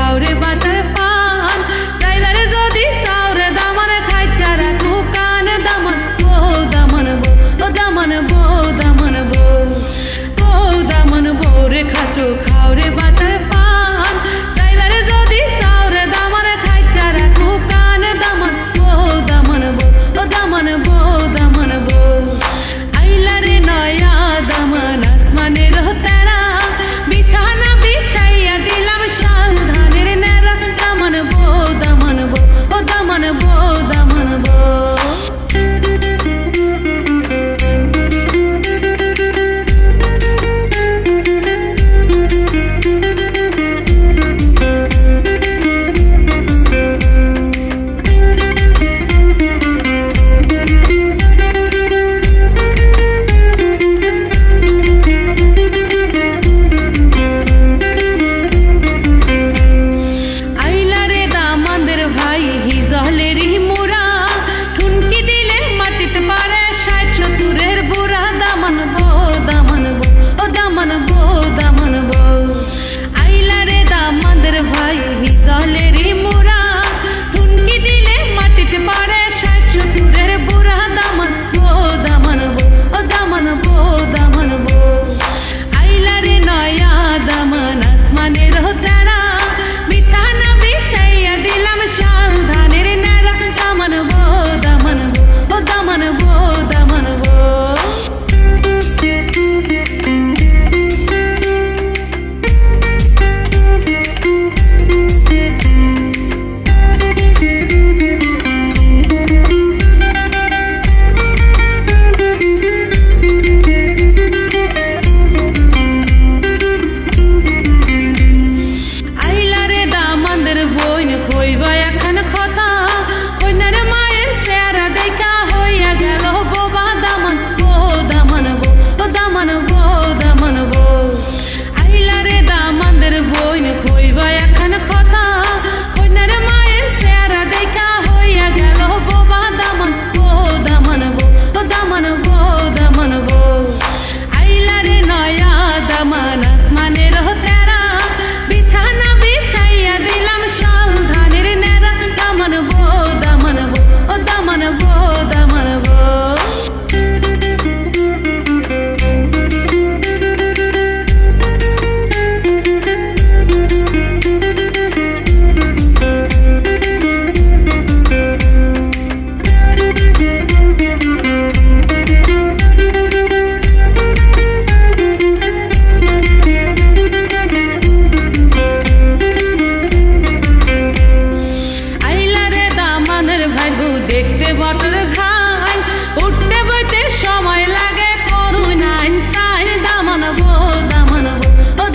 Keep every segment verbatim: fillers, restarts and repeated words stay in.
খাওরে butter পান ড্রাইভারে যদি সাউরে দামান খাইটা রাখু কান দামান ও দামান বো ও দামান বো দামান বো ও দামান বো রে খাটো খাওরে বাটার পান ড্রাইভারে যদি সাউরে দামান খাইটা রাখু কান দামান ও দামান বো ও দামান বো দামান বো আইলা রে নয়া দামান আসমানের তারা বিছানা বিছাইয়া দিলাম শাল ধানের নেরা দামান বো দামান বো ও দামান বো দামান বো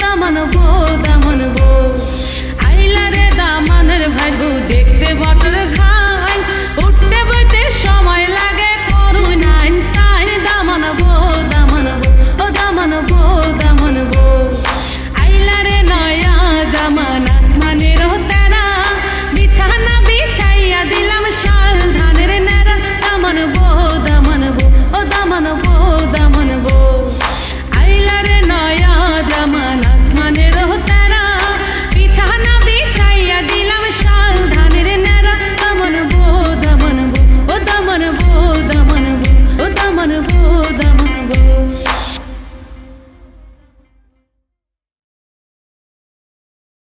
দেখতে বটর